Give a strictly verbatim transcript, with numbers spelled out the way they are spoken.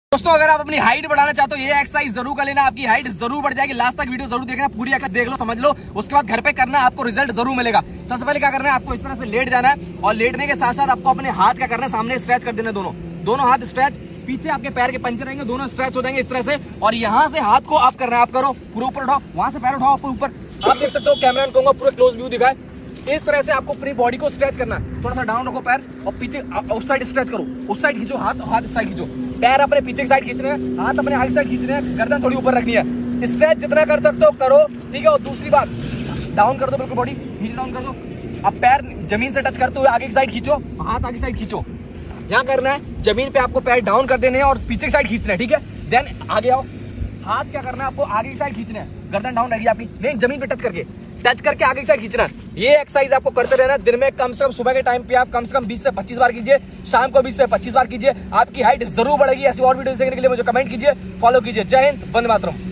दोस्तों अगर आप अपनी हाइट बढ़ाना चाहते हो ये एक्सरसाइज जरूर कर लेना, आपकी हाइट जरूर बढ़ जाएगी। लास्ट तक वीडियो जरूर देखना, पूरी एक्सरसाइज देख लो, समझ लो, उसके बाद घर पे करना, आपको रिजल्ट जरूर मिलेगा। सबसे पहले क्या करना है, आपको इस तरह से लेट जाना है और लेटने के साथ साथ आपको अपने हाथ क्या करना है, सामने स्ट्रेच कर देना, दोनों दोनों हाथ स्ट्रेच, पीछे आपके पैर के पंचे रहेंगे, दोनों स्ट्रेच हो जाएंगे इस तरह से। और यहाँ से हाथ को आप करना है, आप करो पूरे ऊपर उठाओ, वहां से पैर उठाओ ऊपर ऊपर। आप देख सकते हो, कैमरा कहूंगा पूरा क्लोज व्यू दिखाए। इस तरह से आपको पूरी बॉडी को स्ट्रेच करना है, थोड़ा सा डाउन रखो पैर और पीछे उस साइड स्ट्रेच करो, उस साइड खींचो हाथ, हाथ इस साइड खींचो, पैर अपने पीछे की साइड खींचने हैं, हाथ अपने आगे साइड खींचने हैं, गर्दन थोड़ी ऊपर रखनी है। स्ट्रेच जितना कर सकते हो करो, ठीक है। और दूसरी बात, डाउन कर दो बिल्कुल, बॉडी नीचे डाउन कर दो। अब पैर जमीन से टच करते हुए आगे की साइड खींचो, हाथ आगे साइड खींचो। यहाँ करना है, जमीन पे आपको पैर डाउन कर देने हैं और पीछे की साइड खींचना है, ठीक है। देन आगे आओ, हाथ क्या करना है, आपको आगे की साइड खींचना है, गर्दन डाउन रहेगी आपकी, नहीं जमीन पे टच करके, टच करके आगे की साइड खींचना है। ये एक्सरसाइज आपको करते रहना है। दिन में कम से कम सुबह के टाइम पे आप कम से कम बीस से पच्चीस बार कीजिए, शाम को बीस से पच्चीस बार कीजिए, आपकी हाइट जरूर बढ़ेगी। ऐसी और वीडियोस देखने के लिए मुझे कमेंट कीजिए, फॉलो कीजिए। जय हिंद, वंदे मातरम।